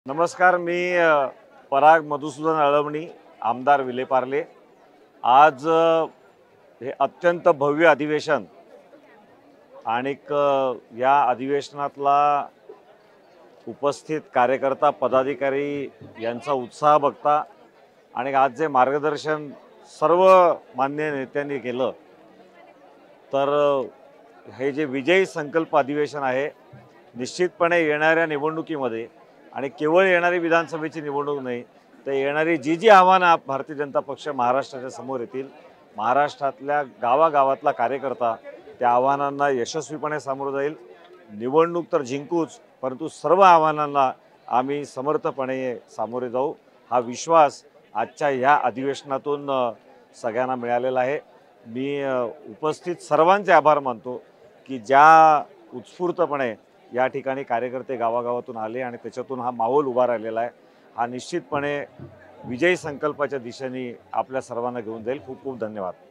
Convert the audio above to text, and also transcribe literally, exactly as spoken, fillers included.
नमस्कार, मी अ, पराग मधुसूदन अळवणी, आमदार विलेपार्ले। आज अ, हे अत्यंत भव्य अधिवेशन आणि या अधिवेशनातला उपस्थित कार्यकर्ता पदाधिकारी यांचा उत्साह बघता आणि आज जे मार्गदर्शन सर्व मान्य नेत्यांनी केलं, तर अ, हे जे विजयी संकल्प अधिवेशन आहे, निश्चितपणे येणाऱ्या निवडणुकीमध्ये आणि केवळ येणारी विधानसभेची निवडणूक नाही, तर येणारी जी जी आव्हानं भारतीय जनता पक्ष महाराष्ट्राच्या समोर येतील, महाराष्ट्रातल्या गावागावातला कार्यकर्ता त्या आव्हानांना यशस्वीपणे सामोरं जाईल। निवडणूक तर जिंकूच, परंतु सर्व आव्हानांना आम्ही समर्थपणे सामोरे जाऊ, हा विश्वास आजच्या ह्या अधिवेशनातून अ, सगळ्यांना मिळालेला आहे। मी अ, उपस्थित सर्वांचे आभार मानतो की ज्या उत्स्फूर्तपणे या ठिकाणी कार्यकर्ते गावागावातून आले आणि त्याच्यातून हा माहोल उभा राहिलेला आहे। हा निश्चितपणे विजयी संकल्पाच्या दिशेने आपल्या सर्वांना घेऊन जाईल। खूप खूप धन्यवाद।